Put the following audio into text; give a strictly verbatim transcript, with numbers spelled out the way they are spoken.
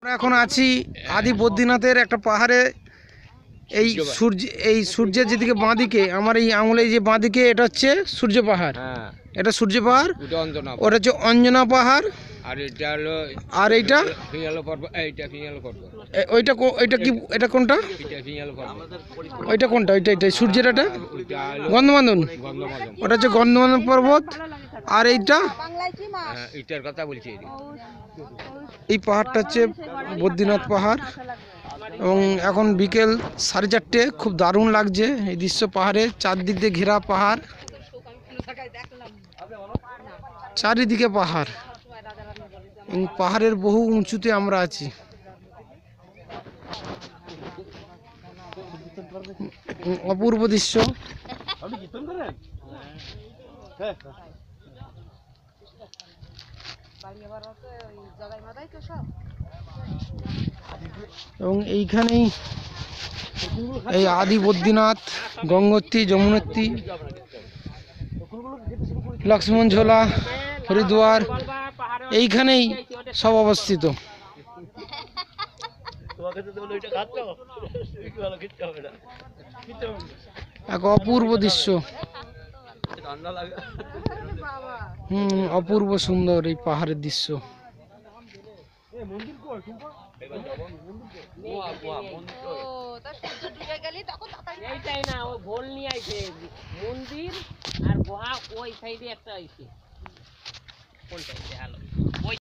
এখন আছি আদি বদ্রীনাথের একটা পাহাড়ে। এই সূর্য এই সূর্যের যেদিকে বাঁ দিকে আমার এই আঙুলে যে বাঁ দিকে এটা হচ্ছে সূর্য পাহাড়। এটা সূর্য পাহাড়, ওটা হচ্ছে অঞ্জনা পাহাড়। আর এটা হলো আর এইটা ফিঙালো পর্বত। এইটা ফিঙালো পর্বত। এ- ওইটা কো- ওইটা কি, এটা কোনটা? এটা ফিঙালো পর্বত। ওইটা কোনটা? ওইটা এটা সূর্যের এটা ওইটা হলো গন্ধমাদন। গন্ধমাদন। ওটা হচ্ছে গন্ধমাদন পর্বত। আর এইটা হ্যাঁ, এটার কথা বলছি। এই এই পাহাড়টা হচ্ছে বদ্রীনাথ পাহাড়। এবং এখন বিকেল সাড়ে চারটে, খুব দারুণ লাগছে এই দৃশ্য। পাহাড়ে চারদিক দিয়ে ঘেরা পাহাড়, চারিদিকে পাহাড় এবং পাহাড়ের বহু উঁচুতে আমরা আছি। অপূর্ব দৃশ্য। এবং এইখানেই এই আদি বদ্রীনাথ, গঙ্গোত্রী, যমুনোত্রী, লক্ষ্মণ ঝোলা, হরিদ্বার এইখানেই সব অবস্থিত। এক অপূর্ব দৃশ্য। হুম, অপূর্ব সুন্দর এই পাহাড়ের দৃশ্য। এইটাই না, ও ভোল নিয়ে আইছে মন্দির আর গুহা ওই সাইডে একটা আইছে। কোনটা?